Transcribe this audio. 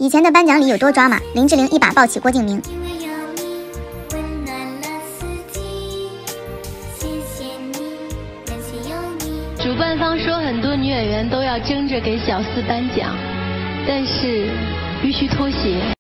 以前的颁奖礼有多抓马，林志玲一把抱起郭敬明。 主办方说很多女演员都要争着给小四颁奖，但是必须脱鞋。